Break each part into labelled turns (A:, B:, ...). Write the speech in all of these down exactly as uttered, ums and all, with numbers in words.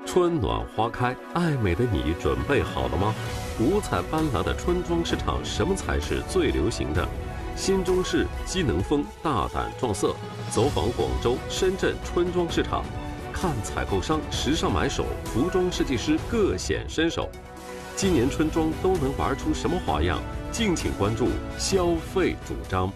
A: 春暖花开，爱美的你准备好了吗？五彩斑斓的春装市场，什么才是最流行的？新中式机能风，大胆撞色。走访广州、深圳春装市场，看采购商时尚买手、服装设计师各显身手。今年春装都能玩出什么花样？敬请关注消费主张。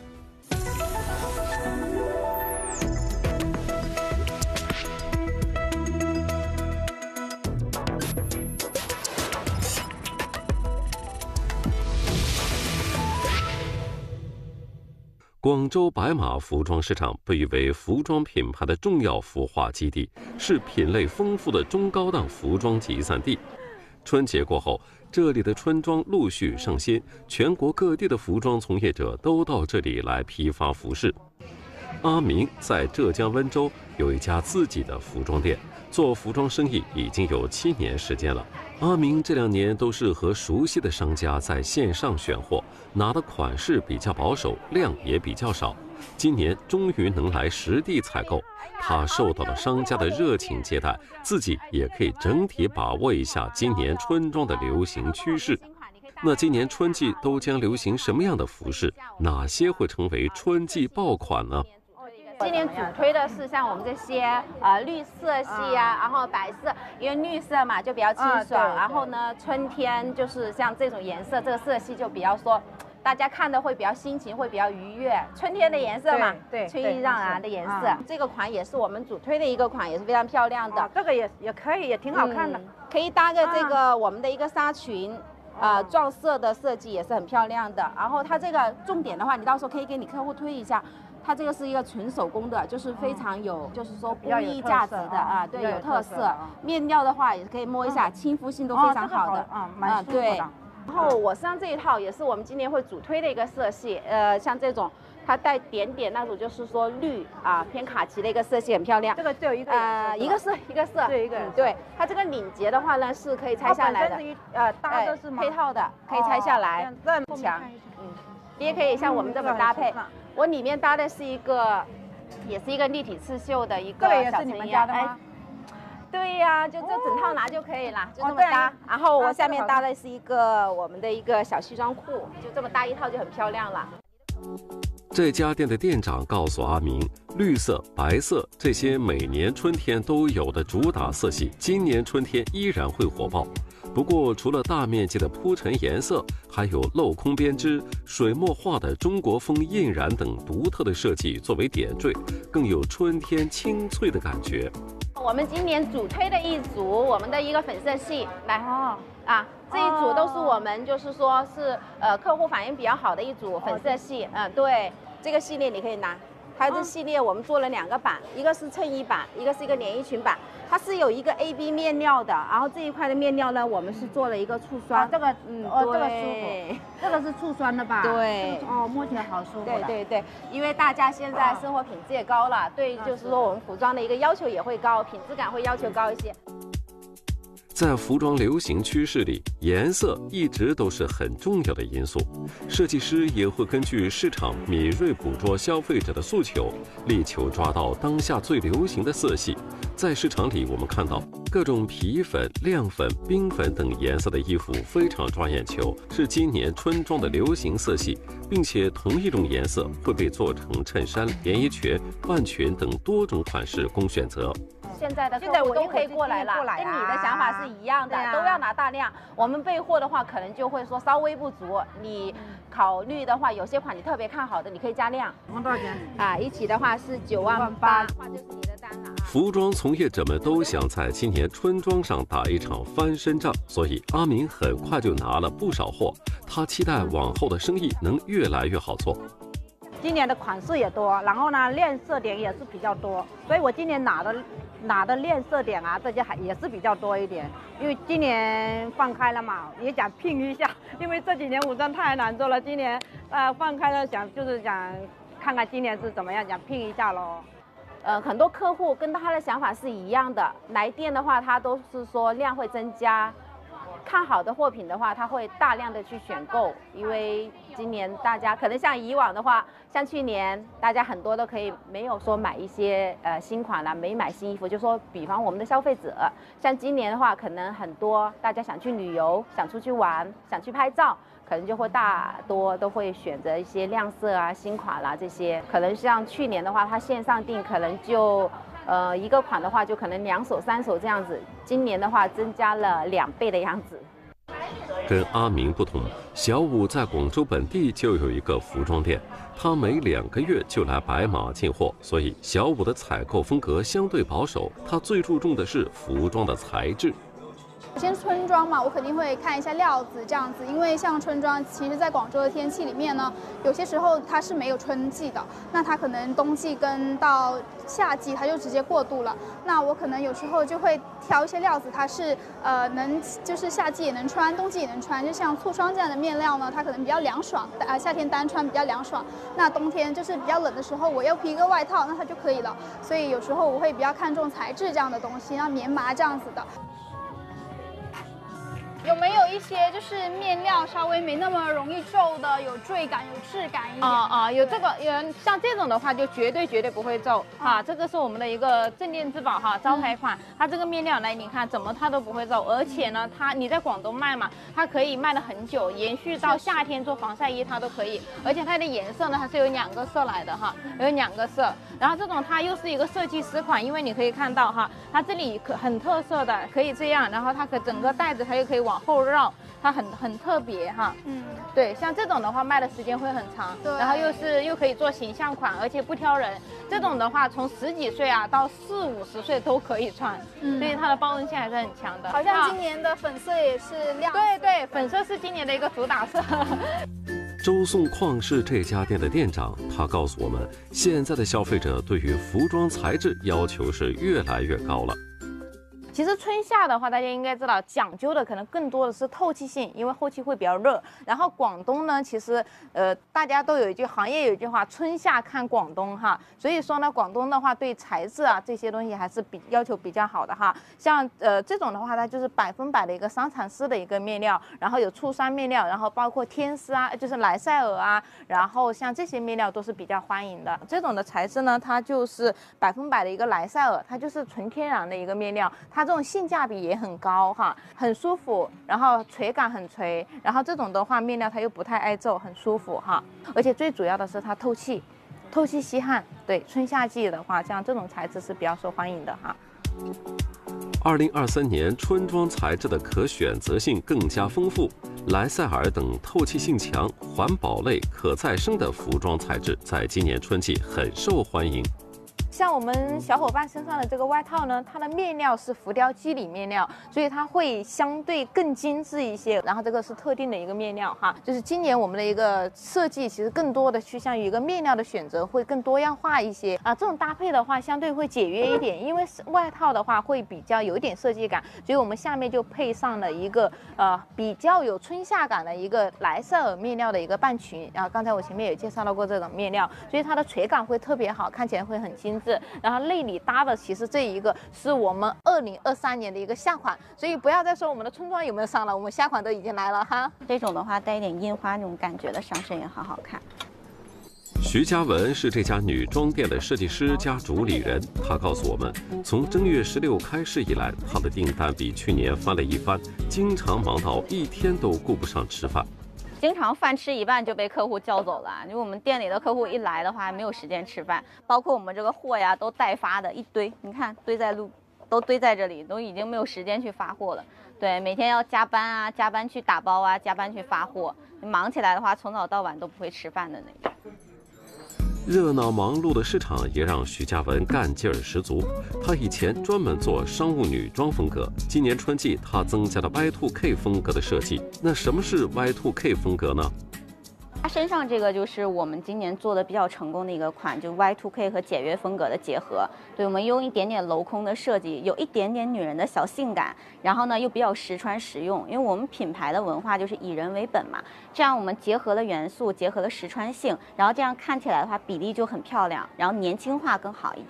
A: 广州白马服装市场被誉为服装品牌的重要孵化基地，是品类丰富的中高档服装集散地。春节过后，这里的春装陆续上新，全国各地的服装从业者都到这里来批发服饰。阿明在浙江温州有一家自己的服装店，做服装生意已经有七年时间了。阿明这两年都是和熟悉的商家在线上选货，拿的款式比较保守，量也比较少。今年终于能来实地采购，他受到了商家的热情接待，自己也可以整体把握一下今年春装的流行趋势。那今年春季都将流行什么样的服饰？哪些会成为春季爆款呢？
B: 今年主推的是像我们这些呃绿色系啊，然后白色，因为绿色嘛就比较清爽，然后呢春天就是像这种颜色，这个色系就比较说大家看的会比较心情会比较愉悦，春天的颜色嘛，
C: 对，
B: 春意让人的颜色。这个款也是我们主推的一个款，也是非常漂亮的。
C: 这个也也可以，也挺好看的，
B: 可以搭个这个我们的一个纱裙。呃，撞色的设计也是很漂亮的。然后它这个重点的话，你到时候可以给你客户推一下，它这个是一个纯手工的，就是非常有，就是说工艺价值的啊，对，有特色。面料的话也是可以摸一下，亲肤性都非常好的，
C: 啊，蛮舒服的。
B: 对。然后我身上这一套也是我们今年会主推的一个色系，呃，像这种。它带点点那种，就是说绿啊偏卡其的一个色系，很漂亮。
C: 这个只有一个
B: 呃，一个色一个色，
C: 对一个、
B: 嗯。对，它这个领结的话呢是可以拆下来的，
C: 呃，搭的是吗？
B: 配套的，可以拆下来。
C: 这
B: 强，嗯，你也可以像我们这么搭配。我里面搭的是一个，也是一个立体刺绣的一个小衬衣。哎，对呀，就这整套拿就可以了，就这么搭。然后我下面搭的是一个我们的一个小西装裤，就这么搭一套就很漂亮了。
A: 这家店的店长告诉阿明，绿色、白色这些每年春天都有的主打色系，今年春天依然会火爆。不过，除了大面积的铺陈颜色，还有镂空编织、水墨画的中国风印染等独特的设计作为点缀，更有春天清脆的感觉。
B: 我们今年主推的一组，我们的一个粉色系，来哦啊。这一组都是我们就是说是呃客户反应比较好的一组粉色系，嗯，对，这个系列你可以拿。它这系列我们做了两个版，一个是衬衣版，一个是一个连衣裙版。它是有一个 A B 面料的，然后这一块的面料呢，我们是做了一个触酸，
C: 这个嗯，哦，这个舒服，这个是触酸的吧？
B: 对，
C: 哦，摸起来好舒服。
B: 对对对，因为大家现在生活品质也高了，对，就是说我们服装的一个要求也会高，品质感会要求高一些。
A: 在服装流行趋势里，颜色一直都是很重要的因素。设计师也会根据市场敏锐捕捉消费者的诉求，力求抓到当下最流行的色系。在市场里，我们看到各种皮粉、亮粉、冰粉等颜色的衣服非常抓眼球，是今年春装的流行色系，并且同一种颜色会被做成衬衫、连衣裙、半裙等多种款式供选择。
B: 现在的客户都可以过来了，跟你的想法是一样的，都要拿大量。我们备货的话，可能就会说稍微不足。你考虑的话，有些款你特别看好的，你可以加量。
C: 多少钱？
B: 啊，一起的话是九万八，话就是你的单了啊。
A: 服装从业者们都想在今年春装上打一场翻身仗，所以阿明很快就拿了不少货。他期待往后的生意能越来越好做。
C: 今年的款式也多，然后呢，亮色点也是比较多，所以我今年拿的拿的亮色点啊，这些还也是比较多一点。因为今年放开了嘛，也想拼一下，因为这几年服装太难做了，今年呃放开了，想就是想看看今年是怎么样，想拼一下咯。
B: 呃，很多客户跟他的想法是一样的，来店的话，他都是说量会增加。 看好的货品的话，他会大量的去选购，因为今年大家可能像以往的话，像去年大家很多都可以没有说买一些呃新款啦，没买新衣服，就说比方我们的消费者，像今年的话，可能很多大家想去旅游、想出去玩、想去拍照。可能就会大多都会选择一些亮色啊、新款啦这些。可能像去年的话，它线上订可能就，呃，一个款的话就可能两手、三手这样子。今年的话增加了两倍的样子。
A: 跟阿明不同，小武在广州本地就有一个服装店，他每两个月就来白马进货，所以小武的采购风格相对保守，他最注重的是服装的材质。
D: 首先春装嘛，我肯定会看一下料子这样子，因为像春装，其实在广州的天气里面呢，有些时候它是没有春季的，那它可能冬季跟到夏季它就直接过渡了。那我可能有时候就会挑一些料子，它是呃能就是夏季也能穿，冬季也能穿。就像醋霜这样的面料呢，它可能比较凉爽，啊夏天单穿比较凉爽，那冬天就是比较冷的时候，我要披一个外套，那它就可以了。所以有时候我会比较看重材质这样的东西，像棉麻这样子的。有没有一些就是面料稍微没那么容易皱的，有坠感、有质感一点？
C: 啊啊，有这个，有像这种的话就绝对绝对不会皱啊。这个是我们的一个镇店之宝哈，招牌款。它这个面料来，你看怎么它都不会皱，而且呢，它你在广东卖嘛，它可以卖的很久，延续到夏天做防晒衣它都可以。而且它的颜色呢，它是有两个色来的哈，有两个色。然后这种它又是一个设计师款，因为你可以看到哈，它这里可很特色的，可以这样，然后它可整个带子它又可以往后绕，它很很特别哈。嗯，对，像这种的话卖的时间会很长，然后又是又可以做形象款，而且不挑人。这种的话从十几岁啊到四五十岁都可以穿，嗯，所以它的包容性还是很强的。
D: 好像今年的粉色也是亮色。
C: 对对，粉色是今年的一个主打色。
A: 周颂旷是这家店的店长，他告诉我们，现在的消费者对于服装材质要求是越来越高了。
C: 其实春夏的话，大家应该知道，讲究的可能更多的是透气性，因为后期会比较热。然后广东呢，其实呃，大家都有一句行业有一句话，春夏看广东哈。所以说呢，广东的话对材质啊这些东西还是比要求比较好的哈。像呃这种的话，它就是百分百的一个商产丝的一个面料，然后有醋酸面料，然后包括天丝啊，就是莱赛尔啊，然后像这些面料都是比较欢迎的。这种的材质呢，它就是百分百的一个莱赛尔，它就是纯天然的一个面料，它这种性价比也很高哈，很舒服，然后垂感很垂，然后这种的话面料它又不太爱皱，很舒服哈，而且最主要的是它透气，透气吸汗。对，春夏季的话，像这种材质是比较受欢迎的哈。
A: 二零二三年春装材质的可选择性更加丰富，莱赛尔等透气性强、环保类、可再生的服装材质在今年春季很受欢迎。
C: 像我们小伙伴身上的这个外套呢，它的面料是浮雕肌理面料，所以它会相对更精致一些。然后这个是特定的一个面料哈，就是今年我们的一个设计，其实更多的趋向于一个面料的选择会更多样化一些啊。这种搭配的话，相对会简约一点，因为外套的话会比较有一点设计感，所以我们下面就配上了一个呃比较有春夏感的一个莱赛尔面料的一个半裙。然后刚才我前面也介绍到过这种面料，所以它的垂感会特别好，看起来会很精致。然后内里搭的其实这一个是我们二零二三年的一个夏款，所以不要再说我们的春装有没有上了，我们夏款都已经来了哈。
E: 这种的话带一点印花那种感觉的，上身也很好看。
A: 徐嘉文是这家女装店的设计师加主理人，他告诉我们，从正月十六开市以来，他的订单比去年翻了一番，经常忙到一天都顾不上吃饭。
E: 经常饭吃一半就被客户叫走了，因为我们店里的客户一来的话没有时间吃饭，包括我们这个货呀都代发的一堆，你看堆在路都堆在这里，都已经没有时间去发货了。对，每天要加班啊，加班去打包啊，加班去发货，忙起来的话从早到晚都不会吃饭的那种。
A: 热闹忙碌的市场也让徐嘉文干劲儿十足。他以前专门做商务女装风格，今年春季他增加了 Y 二 K 风格的设计。那什么是 Y 二 K 风格呢？
E: 它身上这个就是我们今年做的比较成功的一个款，就 Y 二 K 和简约风格的结合。对，我们用一点点镂空的设计，有一点点女人的小性感，然后呢又比较实穿实用。因为我们品牌的文化就是以人为本嘛，这样我们结合了元素，结合了实穿性，然后这样看起来的话比例就很漂亮，然后年轻化更好一点。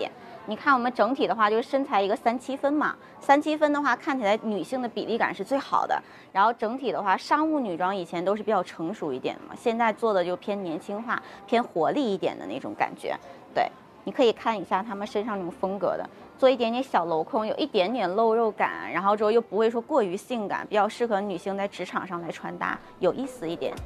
E: 你看我们整体的话，就是身材一个三七分嘛，三七分的话看起来女性的比例感是最好的。然后整体的话，商务女装以前都是比较成熟一点的嘛，现在做的就偏年轻化、偏活力一点的那种感觉。对，你可以看一下她们身上那种风格的，做一点点小镂空，有一点点露肉感，然后之后又不会说过于性感，比较适合女性在职场上来穿搭，有意思一点。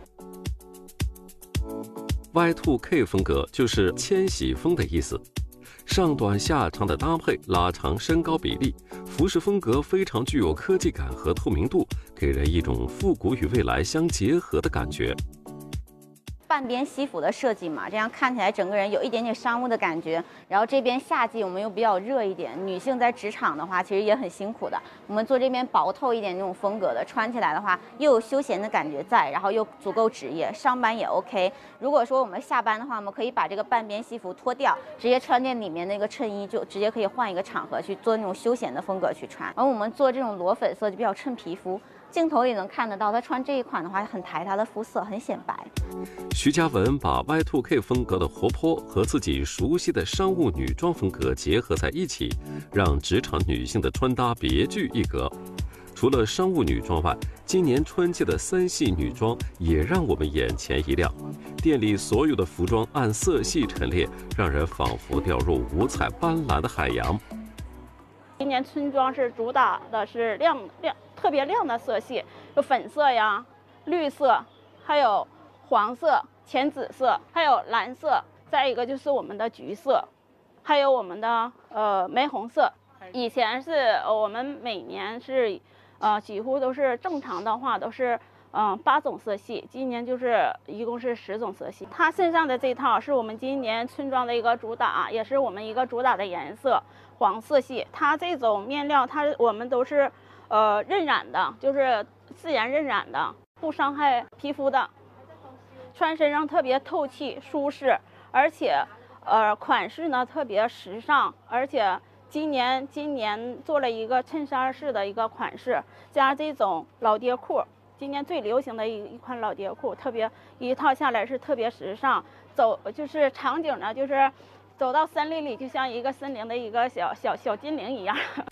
A: Y 二 K 风格就是千禧风的意思。上短下长的搭配拉长身高比例，服饰风格非常具有科技感和透明度，给人一种复古与未来相结合的感觉。
E: 半边西服的设计嘛，这样看起来整个人有一点点商务的感觉。然后这边夏季我们又比较热一点，女性在职场的话其实也很辛苦的。我们做这边薄透一点那种风格的，穿起来的话又有休闲的感觉在，然后又足够职业，上班也 OK。如果说我们下班的话，我们可以把这个半边西服脱掉，直接穿件里面那个衬衣，就直接可以换一个场合去做那种休闲的风格去穿。然后我们做这种裸粉色就比较衬皮肤。镜头里能看得到，他穿这一款的话，很抬他的肤色，很显白。
A: 徐嘉文把 Y 二 K 风格的活泼和自己熟悉的商务女装风格结合在一起，让职场女性的穿搭别具一格。除了商务女装外，今年春季的森系女装也让我们眼前一亮。店里所有的服装按色系陈列，让人仿佛掉入五彩斑斓的海洋。
F: 今年春装是主打的是亮亮特别亮的色系，有粉色呀、绿色，还有黄色、浅紫色，还有蓝色，再一个就是我们的橘色，还有我们的呃玫红色。以前是我们每年是呃几乎都是正常的话都是嗯、呃、八种色系，今年就是一共是十种色系。它身上的这套是我们今年春装的一个主打，也是我们一个主打的颜色。黄色系，它这种面料，它我们都是，呃，韧染的，就是自然韧染的，不伤害皮肤的，穿身上特别透气舒适，而且，呃，款式呢特别时尚，而且今年今年做了一个衬衫式的一个款式，加这种老爹裤，今年最流行的一一款老爹裤，特别一套下来是特别时尚，走就是场景呢就是。走到森林里，就像一个森林的一个小小小精灵一样。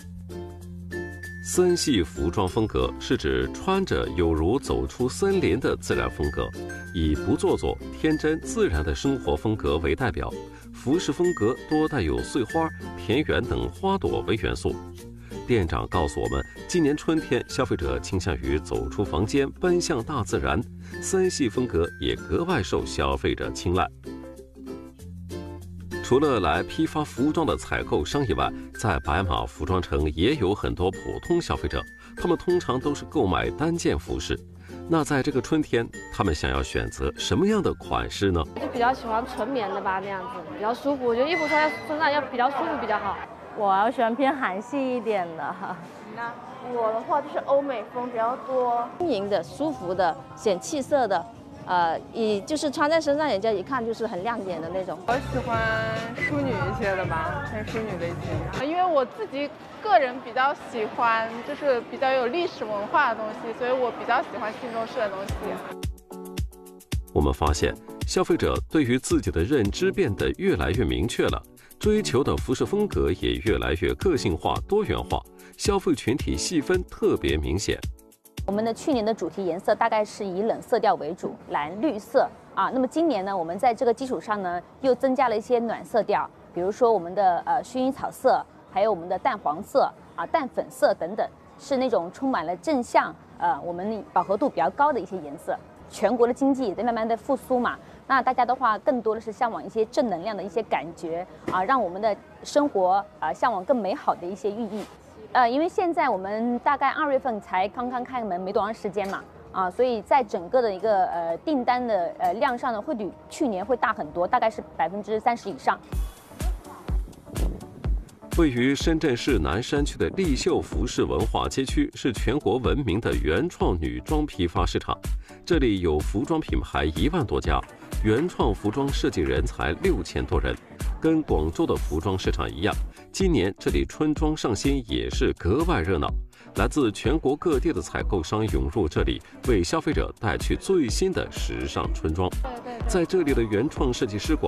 A: 森系服装风格是指穿着有如走出森林的自然风格，以不做作、天真、自然的生活风格为代表。服饰风格多带有碎花、田园等花朵为元素。店长告诉我们，今年春天消费者倾向于走出房间，奔向大自然，森系风格也格外受消费者青睐。除了来批发服装的采购商以外，在白马服装城也有很多普通消费者，他们通常都是购买单件服饰。那在这个春天，他们想要选择什么样的款式呢？
G: 就比较喜欢纯棉的吧，那样子比较舒服。我觉得衣服穿在身上要比较舒服比较好。
H: 我要喜欢偏韩系一点的。
G: 那我的话就是欧美风比较多，轻盈的、舒服的、显气色的。呃，以就是穿在身上，人家一看就是很亮眼的那种。
I: 我喜欢淑女一些的吧，偏淑女的一些。因为我自己个人比较喜欢，就是比较有历史文化的东西，所以我比较喜欢新中式的东西。
A: 我们发现，消费者对于自己的认知变得越来越明确了，追求的服饰风格也越来越个性化、多元化，消费群体细分特别明显。
J: 我们的去年的主题颜色大概是以冷色调为主，蓝绿色啊。那么今年呢，我们在这个基础上呢，又增加了一些暖色调，比如说我们的呃薰衣草色，还有我们的淡黄色啊、淡粉色等等，是那种充满了正向呃我们饱和度比较高的一些颜色。全国的经济也在慢慢的复苏嘛，那大家的话更多的是向往一些正能量的一些感觉啊，让我们的生活啊向往更美好的一些寓意。呃，因为现在我们大概二月份才刚刚开门没多长时间嘛，啊，所以在整个的一个呃订单的呃量上呢，会比去年会大很多，大概是百分之三十以上。
A: 位于深圳市南山区的丽秀服饰文化街区是全国闻名的原创女装批发市场，这里有服装品牌一万多家，原创服装设计人才六千多人。跟广州的服装市场一样，今年这里春装上新也是格外热闹，来自全国各地的采购商涌入这里，为消费者带去最新的时尚春装。在这里的原创设计师馆，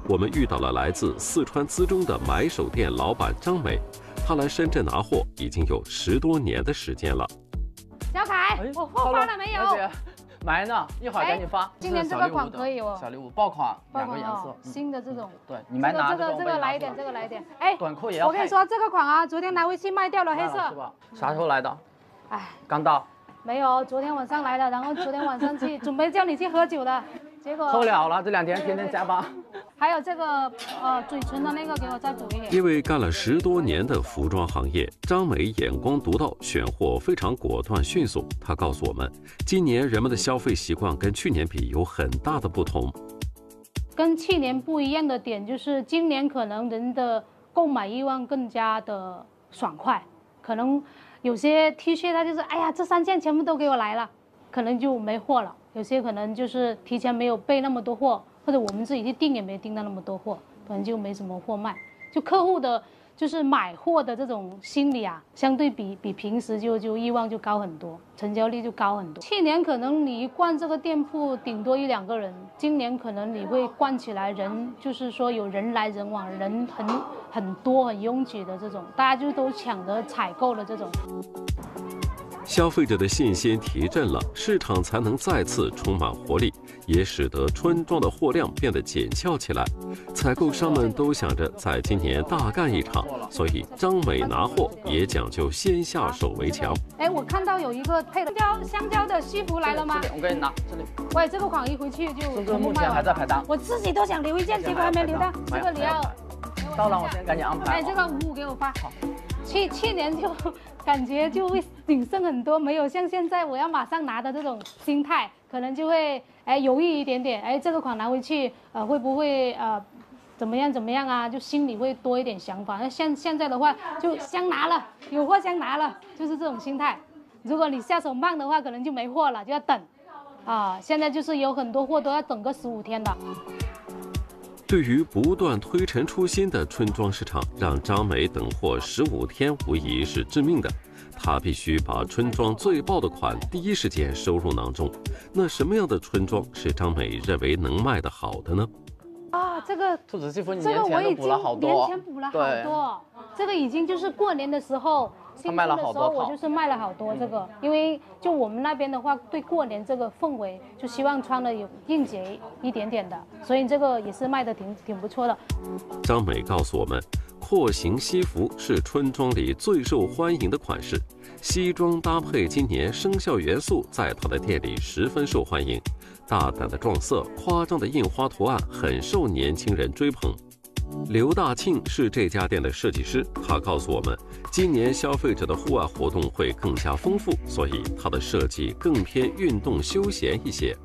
A: 我们遇到了来自四川资中的买手店老板张美，她来深圳拿货已经有十多年的时间了。
K: 小凯，我货发了没有？
L: 姐，买呢，一会儿赶紧发。
K: 今年这个款可以哦，
L: 小礼物爆款，两个颜色，
K: 新的这种。
L: 对，你买哪
K: 这个这个来一点，这个来一点。哎，
L: 短裤也要。
K: 我跟你说，这个款啊，昨天拿回去卖掉了，黑色。
L: 是吧？啥时候来的？
K: 哎，
L: 刚到。
K: 没有，昨天晚上来的，然后昨天晚上去准备叫你去喝酒的，结果。
L: 喝了了，这两天天天加班。
K: 还有这个呃嘴唇的那个，给我再补一点。
A: 因为干了十多年的服装行业，张美眼光独到，选货非常果断迅速。她告诉我们，今年人们的消费习惯跟去年比有很大的不同。
K: 跟去年不一样的点就是，今年可能人的购买欲望更加的爽快，可能有些 T 恤它就是哎呀这三件全部都给我来了，可能就没货了。有些可能就是提前没有备那么多货。或者我们自己去订也没订到那么多货，可能就没什么货卖。就客户的，就是买货的这种心理啊，相对比比平时就就欲望就高很多，成交率就高很多。去年可能你一逛这个店铺顶多一两个人，今年可能你会逛起来人，就是说有人来人往，人很很多很拥挤的这种，大家就都抢着采购的这种。
A: 消费者的信心提振了，市场才能再次充满活力，也使得春装的货量变得紧俏起来。采购商们都想着在今年大干一场，所以张美拿货也讲究先下手为强。
K: 哎，我看到有一个配的香蕉香蕉的西服来了吗？
L: 我给你拿这里。
K: 喂，这个款一回去就
L: 这个目前还在排单。
K: 我自己都想留一件，结果还没留到。这个你要。
L: 到了，我先赶紧安排。
K: 哎，这个五五给我发。好。去去年就感觉就会谨慎很多，没有像现在我要马上拿的这种心态，可能就会哎犹豫一点点，哎这个款拿回去呃会不会呃怎么样怎么样啊，就心里会多一点想法。那现现在的话就先拿了，有货先拿了，就是这种心态。如果你下手慢的话，可能就没货了，就要等啊。现在就是有很多货都要等个十五天的。
A: 对于不断推陈出新的春装市场，让张美等货十五天无疑是致命的。她必须把春装最爆的款第一时间收入囊中。那什么样的春装是张美认为能卖得好的呢？
K: 啊，这个
L: 兔子西服你
K: 年
L: 前都补了好多，
K: 年前补了好多，这个已经就是过年的时候。新春的时候我就是卖了好多这个，因为就我们那边的话，对过年这个氛围，就希望穿的有应节一点点的，所以这个也是卖的挺挺不错的。
A: 张美告诉我们，廓形西服是春装里最受欢迎的款式，西装搭配今年生肖元素，在她的店里十分受欢迎。大胆的撞色、夸张的印花图案很受年轻人追捧。刘大庆是这家店的设计师，他告诉我们，今年消费者的户外活动会更加丰富，所以他的设计更偏运动休闲一些。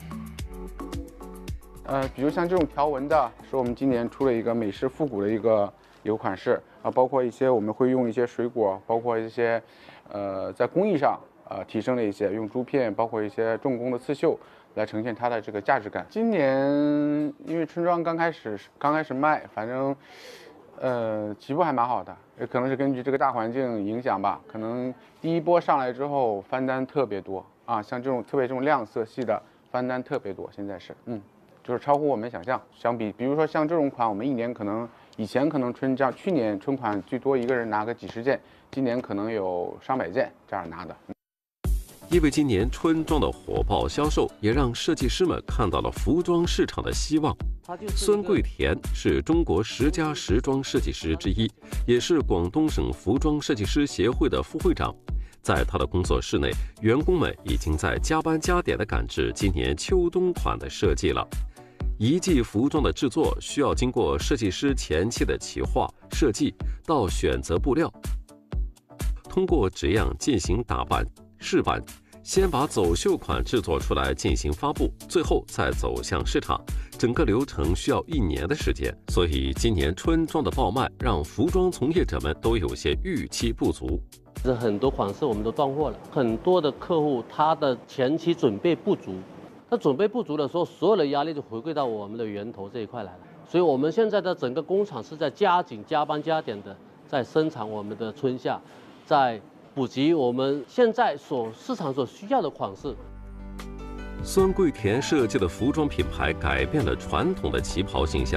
M: 呃，比如像这种条纹的，是我们今年出了一个美式复古的一个一个款式啊，包括一些我们会用一些水果，包括一些呃在工艺上呃提升了一些，用珠片，包括一些重工的刺绣。来呈现它的这个价值感。今年因为春装刚开始刚开始卖，反正呃起步还蛮好的，也可能是根据这个大环境影响吧。可能第一波上来之后翻单特别多啊，像这种特别这种亮色系的翻单特别多，现在是嗯，就是超乎我们想象。相比比如说像这种款，我们一年可能以前可能春装去年春款最多一个人拿个几十件，今年可能有上百件这样拿的。
A: 因为今年春装的火爆销售，也让设计师们看到了服装市场的希望。孙桂田是中国十佳时装设计师之一，也是广东省服装设计师协会的副会长。在他的工作室内，员工们已经在加班加点地赶制今年秋冬款的设计了。一季服装的制作需要经过设计师前期的企划、设计到选择布料，通过这样进行打扮、试版。先把走秀款制作出来进行发布，最后再走向市场，整个流程需要一年的时间。所以今年春装的爆卖让服装从业者们都有些预期不足。
N: 这很多款式我们都断货了，很多的客户他的前期准备不足，他准备不足的时候，所有的压力就回归到我们的源头这一块来了。所以我们现在的整个工厂是在加紧加班加点的在生产我们的春夏，在普及我们现在所市场所需要的款式。
A: 孙桂田设计的服装品牌改变了传统的旗袍形象，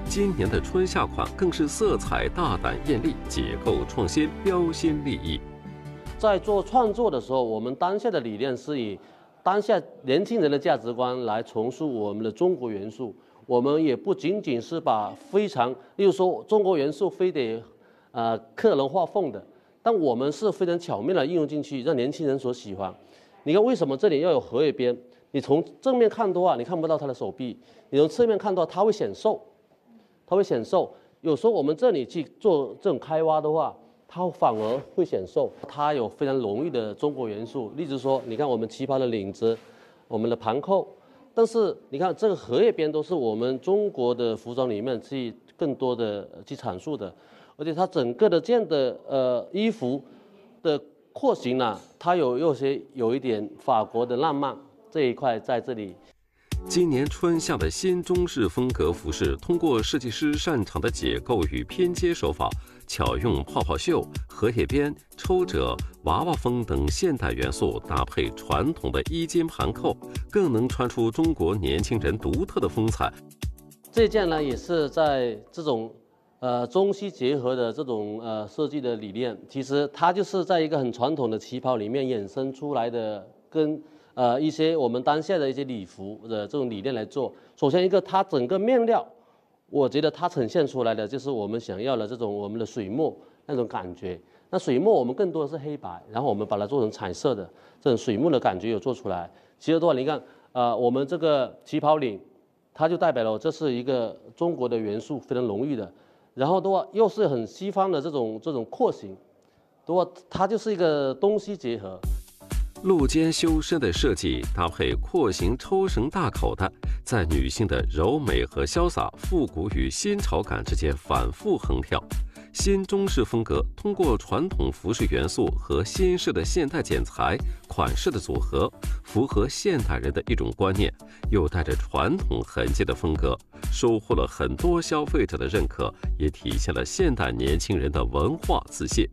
A: 今年的春夏款更是色彩大胆艳丽，结构创新，标新立异。
N: 在做创作的时候，我们当下的理念是以当下年轻人的价值观来重塑我们的中国元素。我们也不仅仅是把非常，例如说中国元素非得呃刻人画凤的，但我们是非常巧妙的应用进去，让年轻人所喜欢。你看为什么这里要有荷叶边？你从正面看的话，你看不到它的手臂；你从侧面看的话，它会显瘦，它会显瘦。有时候我们这里去做这种开挖的话，它反而会显瘦。它有非常浓郁的中国元素，例如说，你看我们旗袍的领子，我们的盘扣。但是你看这个荷叶边都是我们中国的服装里面去更多的去阐述的，而且它整个的这样的呃衣服的廓形呢，它有有些有一点法国的浪漫这一块在这里。
A: 今年春夏的新中式风格服饰，通过设计师擅长的解构与拼接手法，巧用泡泡袖、荷叶边、抽褶、娃娃风等现代元素，搭配传统的衣襟盘扣，更能穿出中国年轻人独特的风采。
N: 这件呢，也是在这种呃中西结合的这种呃设计的理念，其实它就是在一个很传统的旗袍里面衍生出来的，跟呃一些我们当下的一些礼服的这种理念来做。首先一个，它整个面料，我觉得它呈现出来的就是我们想要的这种我们的水墨那种感觉。那水墨我们更多的是黑白，然后我们把它做成彩色的这种水墨的感觉有做出来。其实的话，你看，呃，我们这个旗袍领，它就代表了这是一个中国的元素非常浓郁的，然后的话又是很西方的这种这种廓形，的话它就是一个东西结合。
A: 露肩修身的设计搭配廓形抽绳大口袋，在女性的柔美和潇洒、复古与新潮感之间反复横跳。新中式风格通过传统服饰元素和新式的现代剪裁、款式的组合，符合现代人的一种观念，又带着传统痕迹的风格，收获了很多消费者的认可，也体现了现代年轻人的文化自信。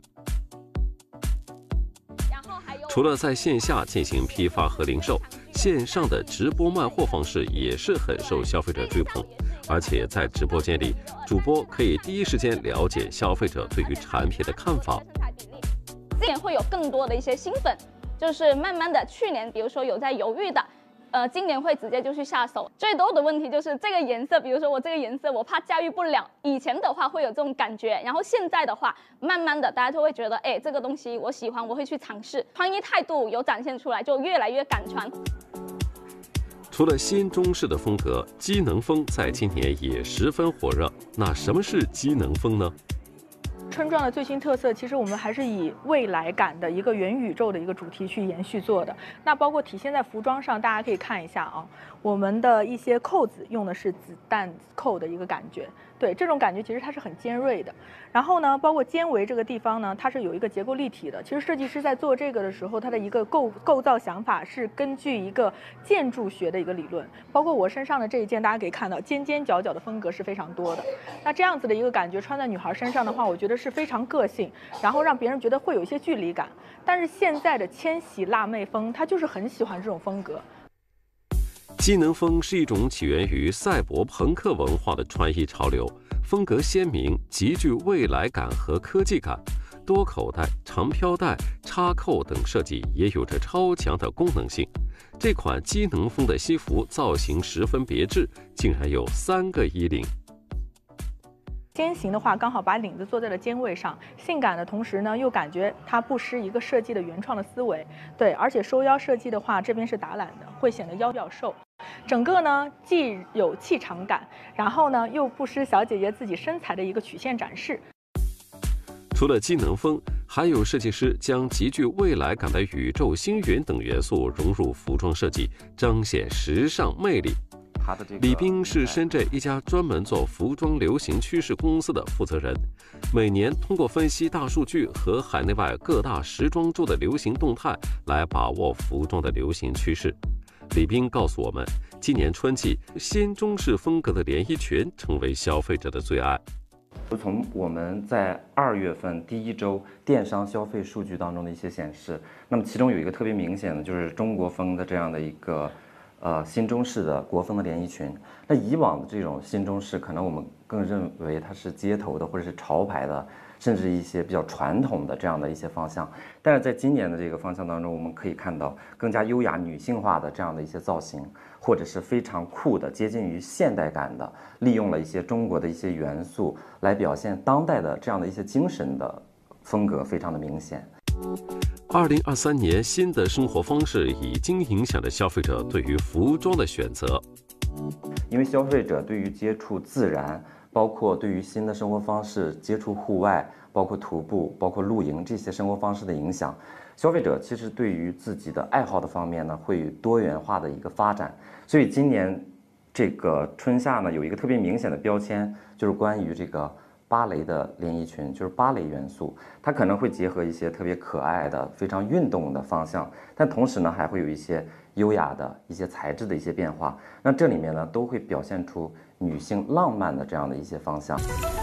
A: 除了在线下进行批发和零售，线上的直播卖货方式也是很受消费者追捧。而且在直播间里，主播可以第一时间了解消费者对于产品的看法。
O: 今年会有更多的一些新粉，就是慢慢的，去年比如说有在犹豫的，呃，今年会直接就去下手。最多的问题就是这个颜色，比如说我这个颜色我怕驾驭不了。以前的话会有这种感觉，然后现在的话，慢慢的大家都会觉得，哎，这个东西我喜欢，我会去尝试。穿衣态度有展现出来，就越来越敢穿。
A: 除了新中式的风格，机能风在今年也十分火热。那什么是机能风呢？
P: 春装的最新特色，其实我们还是以未来感的一个元宇宙的一个主题去延续做的。那包括体现在服装上，大家可以看一下啊，我们的一些扣子用的是子弹扣的一个感觉，对，这种感觉其实它是很尖锐的。然后呢，包括肩围这个地方呢，它是有一个结构立体的。其实设计师在做这个的时候，它的一个构构造想法是根据一个建筑学的一个理论。包括我身上的这一件，大家可以看到尖尖角角的风格是非常多的。那这样子的一个感觉穿在女孩身上的话，我觉得是非常个性，然后让别人觉得会有一些距离感。但是现在的千禧辣妹风，她就是很喜欢这种风格。
A: 机能风是一种起源于赛博朋克文化的穿衣潮流，风格鲜明，极具未来感和科技感。多口袋、长飘带、插扣等设计也有着超强的功能性。这款机能风的西服造型十分别致，竟然有三个衣领。
P: 肩型的话，刚好把领子做在了肩位上，性感的同时呢，又感觉它不失一个设计的原创的思维。对，而且收腰设计的话，这边是打揽的，会显得腰比较瘦。整个呢既有气场感，然后呢又不失小姐姐自己身材的一个曲线展示。
A: 除了机能风，还有设计师将极具未来感的宇宙星云等元素融入服装设计，彰显时尚魅力。李斌是深圳一家专门做服装流行趋势公司的负责人，每年通过分析大数据和海内外各大时装周的流行动态，来把握服装的流行趋势。李斌告诉我们，今年春季新中式风格的连衣裙成为消费者的最爱。
Q: 从我们在二月份第一周电商消费数据当中的一些显示，那么其中有一个特别明显的，就是中国风的这样的一个呃新中式的国风的连衣裙。那以往的这种新中式，可能我们更认为它是街头的或者是潮牌的，甚至一些比较传统的这样的一些方向。但是在今年的这个方向当中，我们可以看到更加优雅女性化的这样的一些造型，或者是非常酷的接近于现代感的，利用了一些中国的一些元素来表现当代的这样的一些精神的风格，非常的明显。
A: 二零二三年新的生活方式已经影响了消费者对于服装的选择，
Q: 因为消费者对于接触自然，包括对于新的生活方式接触户外，包括徒步，包括露营这些生活方式的影响，消费者其实对于自己的爱好的方面呢，会有多元化的一个发展。所以今年这个春夏呢，有一个特别明显的标签，就是关于这个芭蕾的连衣裙，就是芭蕾元素，它可能会结合一些特别可爱的、非常运动的方向，但同时呢，还会有一些优雅的一些材质的一些变化。那这里面呢，都会表现出女性浪漫的这样的一些方向。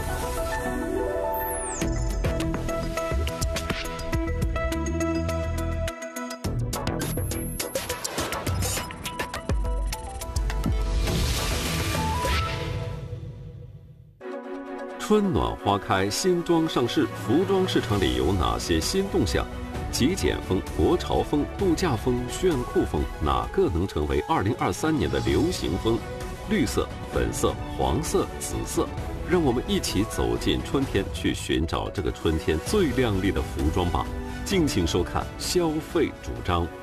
A: 春暖花开，新装上市，服装市场里有哪些新动向？极简风、国潮风、度假风、炫酷风，哪个能成为二零二三年的流行风？绿色、粉色、黄色、紫色，让我们一起走进春天，去寻找这个春天最靓丽的服装吧！敬请收看《消费主张》。